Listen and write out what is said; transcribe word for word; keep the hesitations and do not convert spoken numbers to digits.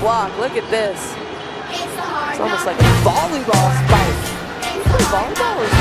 block. Look at this. It's almost like a volleyball spike. You play volleyball or